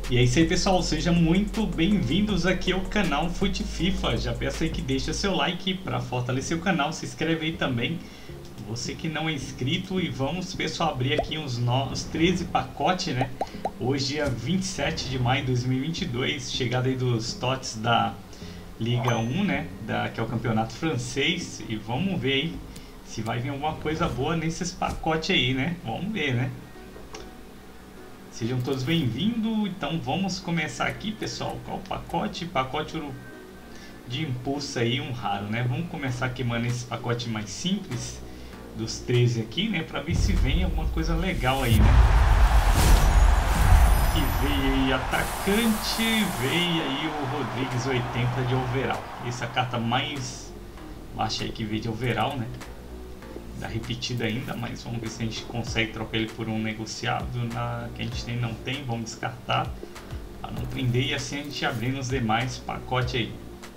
E é isso aí, pessoal, sejam muito bem-vindos aqui ao canal Fute FIFA. Já peço aí que deixa seu like para fortalecer o canal, se inscreve aí também, você que não é inscrito. E vamos, pessoal, abrir aqui os 13 pacotes, né? Hoje é 27 de maio de 2022, chegada aí dos TOTS da Liga 1, né? Que é o campeonato francês. E vamos ver aí se vai vir alguma coisa boa nesses pacotes aí, né? Vamos ver, né? Sejam todos bem-vindos. Então vamos começar aqui, pessoal. Qual o pacote? Pacote de impulso aí, um raro, né? Vamos começar queimando esse pacote mais simples dos 13 aqui, né? Pra ver se vem alguma coisa legal aí, né? Que veio aí atacante, veio aí o Rodrigues 80 de overall. Essa é a carta mais baixa aí que veio de overall, né? Dá repetida ainda, mas vamos ver se a gente consegue trocar ele por um negociável que a gente tem, não tem, vamos descartar para não prender e assim a gente abrindo os demais pacotes aí.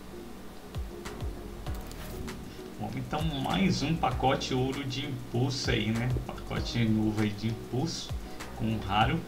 Bom, então mais um pacote ouro de impulso aí, né? Pacote novo aí de impulso com um raro.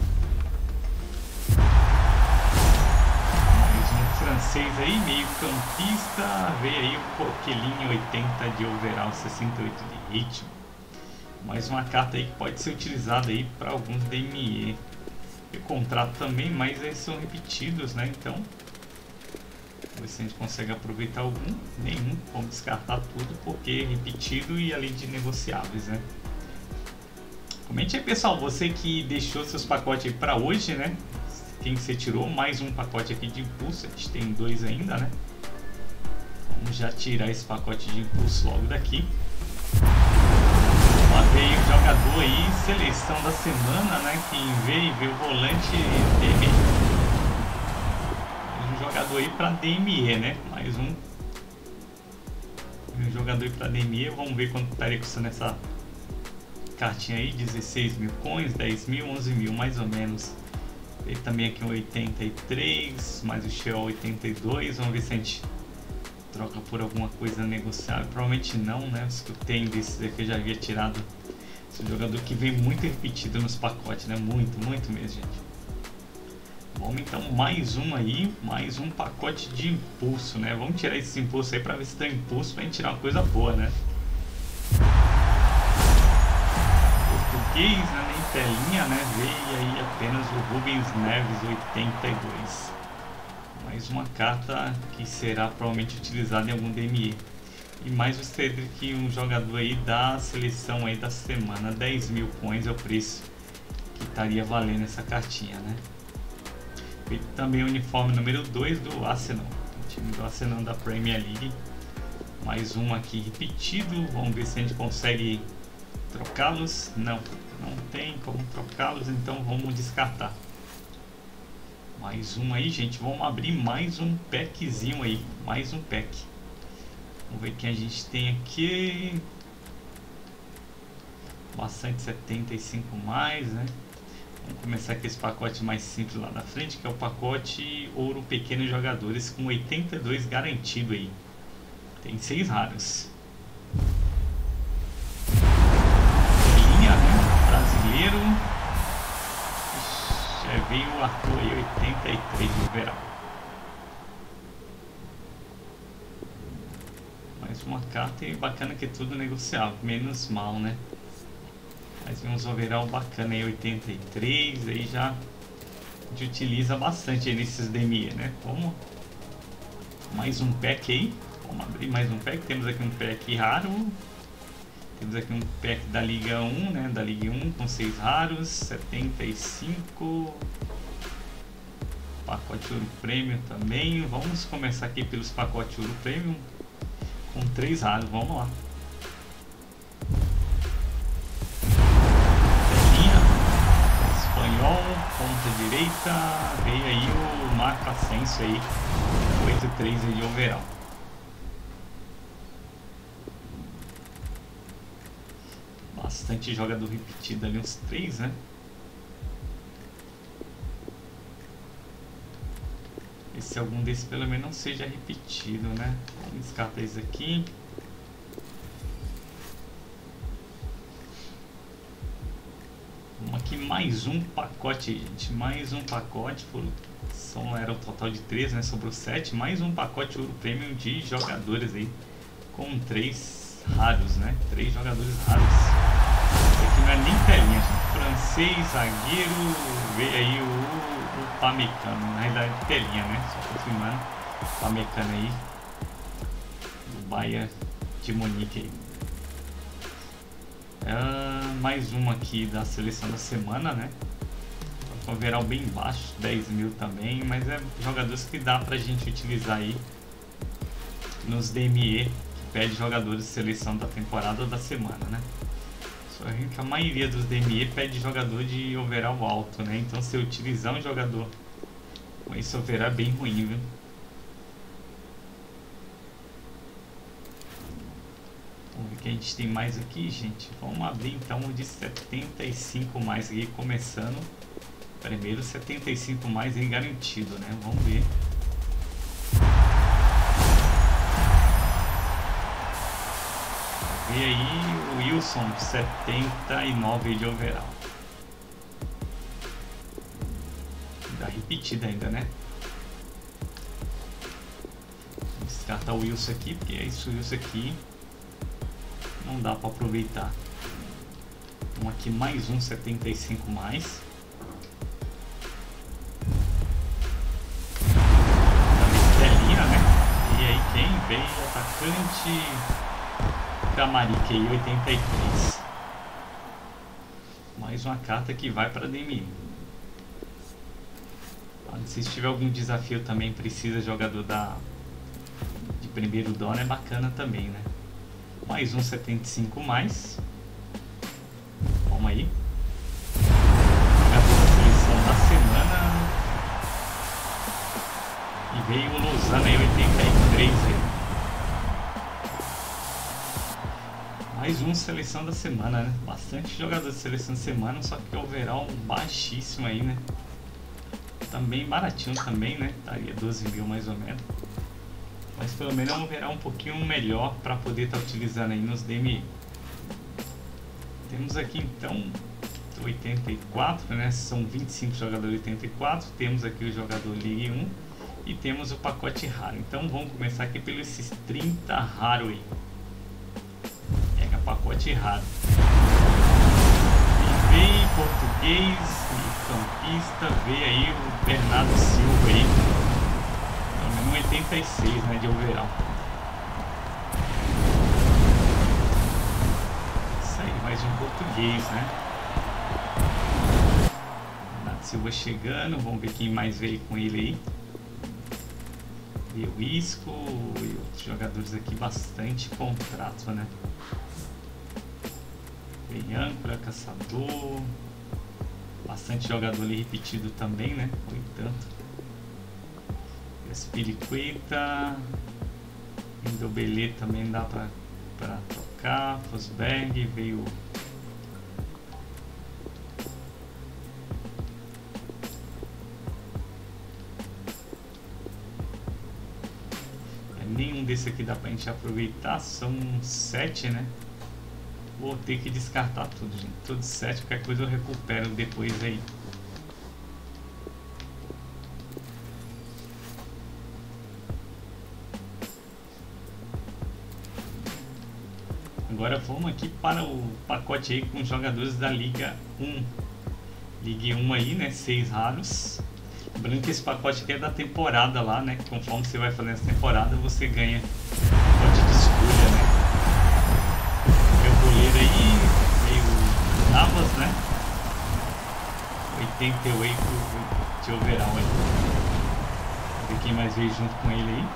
Mais um francês aí, meio campista, veio aí o Coquelinho 80 de overall, 68 de ritmo. Mais uma carta aí que pode ser utilizada aí para alguns DME. Eu contrato também, mas eles são repetidos, né? Então, vamos ver se a gente consegue aproveitar algum. Nenhum, vamos descartar tudo porque é repetido e além de negociáveis, né? Comente aí, pessoal, você que deixou seus pacotes aí para hoje, né? Quem você tirou, mais um pacote aqui de impulso, a gente tem dois ainda, né? Vamos já tirar esse pacote de impulso logo daqui. Lá veio o jogador aí, seleção da semana, né? Quem veio o volante DME. Mais um jogador aí para DME, né? Mais um jogador aí para DME. Vamos ver quanto estaria custando essa cartinha aí. 16 mil coins, 10 mil, 11 mil mais ou menos. Veio também aqui um 83, mais o Shell 82. Vamos ver se a gente troca por alguma coisa negociável. Provavelmente não, né? Os que eu tenho desses aqui eu já havia tirado. Esse jogador que vem muito repetido nos pacotes, né? Muito mesmo, gente. Vamos então mais um aí, mais um pacote de impulso, né? Vamos tirar esse impulso aí para ver se dá impulso pra gente tirar uma coisa boa, né? Português, né? Nem telinha, né? Veio aí apenas o Rubens Neves 82. Mais uma carta que será provavelmente utilizada em algum DME. E mais o Cedric, um jogador aí da seleção aí da semana. 10 mil coins é o preço que estaria valendo essa cartinha, né? E também o uniforme número 2 do Arsenal, o time do Arsenal da Premier League. Mais um aqui repetido. Vamos ver se a gente consegue trocá-los. Não tem como trocá-los, então vamos descartar. Mais um aí, gente. Vamos abrir mais um packzinho aí. Mais um pack. Vamos ver quem a gente tem aqui. Bastante 75 mais, né? Vamos começar com esse pacote mais simples lá da frente, que é o pacote ouro pequenos jogadores com 82 garantido aí. Tem 6 raros. Linha, né? Brasileiro. Já veio o Arthur aí, 83 de overall. Mais uma carta e bacana que é tudo negociável, menos mal, né? Mas vem uns overall bacana aí, 83, aí já a gente utiliza bastante aí nesses DME, né? Vamos mais um pack aí, vamos abrir mais um pack. Temos aqui um pack raro. Temos aqui um pack da Liga 1, né? Da Liga 1 com 6 raros, 75. Pacote Ouro Premium também. Vamos começar aqui pelos pacotes Ouro Premium com 3 raros. Vamos lá. Telinha, espanhol, ponta direita. Veio aí o Marco Ascenso aí, 83 de overall. Bastante jogador repetido ali, uns 3, né? Se algum desses pelo menos não seja repetido, né? Vamos descartar isso aqui. Vamos aqui mais um pacote, gente. Mais um pacote. Era o total de 3, né? Sobrou 7. Mais um pacote Ouro Premium de jogadores aí. Com 3 raros, né? 3 jogadores raros. Aqui não é nem telinha, gente. Francês, zagueiro. Veio aí o Pamecano. Na realidade, telinha, né? Só confirmando. Pamecano aí. Do Bayern de Munique aí. Mais uma aqui da seleção da semana, né? Com overall bem baixo, 10 mil também, mas é jogadores que dá pra gente utilizar aí nos DME, que pede jogadores de seleção da temporada ou da semana, né? Só que a maioria dos DME pede jogador de overall alto, né? Então se eu utilizar um jogador com esse overall é bem ruim, viu? Vamos ver o que a gente tem mais aqui, gente. Vamos abrir então o de 75 mais aqui, começando. Primeiro 75 mais aí garantido, né? Vamos ver. E aí o Wilson, 79 de overall. Dá repetida ainda, né? Vou descartar o Wilson aqui, porque é isso, o Wilson aqui não dá para aproveitar. Então aqui mais um 75 mais. Telinha, né? E aí quem veio? Atacante Camarique aí, 83. Mais uma carta que vai para DMI. Se tiver algum desafio também, precisa jogador de primeiro dono, é bacana também, né? Mais um 75 mais. Vamos aí. Jogador da seleção da semana. E veio o Lozano em 83 aí. Mais um seleção da semana, né? Bastante jogador de seleção da semana, só que overall baixíssimo aí, né? Também baratinho também, né? Estaria 12 mil mais ou menos. Mas pelo menos é um overall um pouquinho melhor para poder estar utilizando aí nos DMI. Temos aqui então 84, né? São 25 jogadores 84. Temos aqui o jogador League 1 e temos o pacote raro. Então vamos começar aqui pelos esses 30 raro aí. Pega pacote raro. E veio português, campista, veio aí o Bernardo Silva aí. Pelo menos 86, né, de overall. Isso aí, mais um português, né? Bernardo Silva chegando, vamos ver quem mais veio com ele aí. Veio o Isco e outros jogadores aqui, bastante contrato, né? Vem âncora, caçador, bastante jogador ali repetido também, né? Foi tanto. Espiriqueta, Indobelê também dá pra trocar. Fosberg, veio nenhum desse aqui dá pra gente aproveitar, são 7, né? Vou ter que descartar tudo, gente. Todos 7, qualquer coisa eu recupero depois aí. Agora vamos aqui para o pacote aí com jogadores da Liga 1. Liga 1 aí, né? 6 raros. Lembrando que esse pacote aqui é da temporada lá, né? Conforme você vai fazendo essa temporada, você ganha pacote de escolha, né? Goleiro aí, veio Navas, né? 88 de overall aí. Vamos ver quem mais veio junto com ele aí.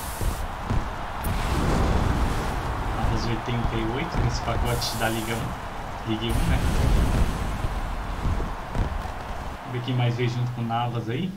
Navas 88 nesse pacote da Liga 1. Liga 1, né? Vamos ver quem mais veio junto com Navas aí.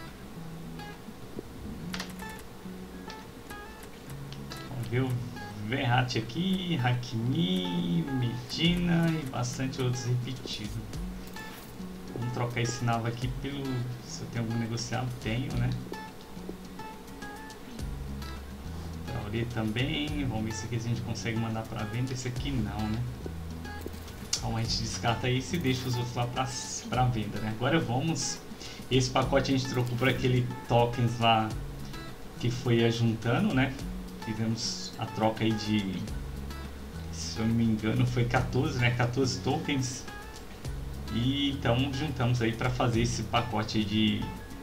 Vamos ver o Verratti aqui, Hakimi, Medina e bastante outros repetidos. Vamos trocar esse Nava aqui pelo... Se eu tenho algum negociado, tenho, né? Traoré também. Vamos ver se aqui a gente consegue mandar para venda. Esse aqui não, né? Então a gente descarta esse e deixa os outros lá para venda, né? Agora vamos... Esse pacote a gente trocou por aquele tokens lá que foi ajuntando, né? Fizemos a troca aí de... Se eu não me engano foi 14, né? 14 tokens. E então juntamos aí para fazer esse pacote aí de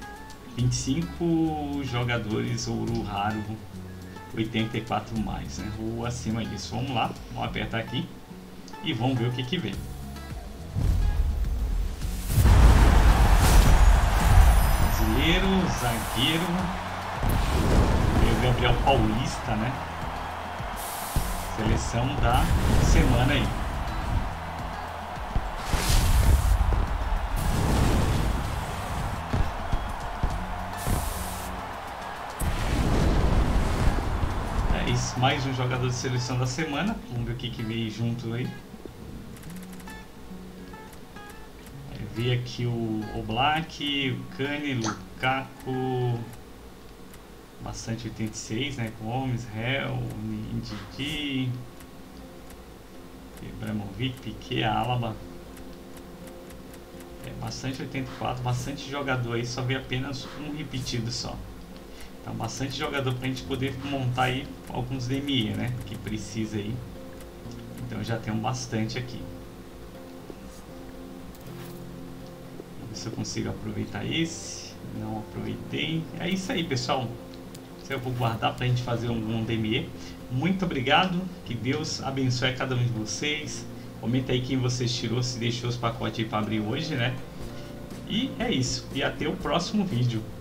25 jogadores ouro raro 84 mais, né? Ou acima disso. Vamos lá, vamos apertar aqui e vamos ver o que que vem. Brasileiro, zagueiro, veio o Gabriel Paulista, né? Seleção da semana aí. Mais um jogador de seleção da semana. Vamos ver o que que veio junto aí. Veio aqui o Oblak, o Kane, Lukaku, bastante 86, né? Gomes, Hell, Ndidi, Ibrahimovic, Piquet, Alaba. Bastante 84, bastante jogador aí, só veio apenas um repetido só. Então bastante jogador pra gente poder montar aí alguns DME, né? Que precisa aí. Então já tem bastante aqui. Vamos ver se eu consigo aproveitar esse. Não aproveitei. É isso aí, pessoal. Eu vou guardar pra gente fazer um DME. Muito obrigado. Que Deus abençoe a cada um de vocês. Comenta aí quem vocês tirou, se deixou os pacotes aí pra abrir hoje, né? E é isso. E até o próximo vídeo.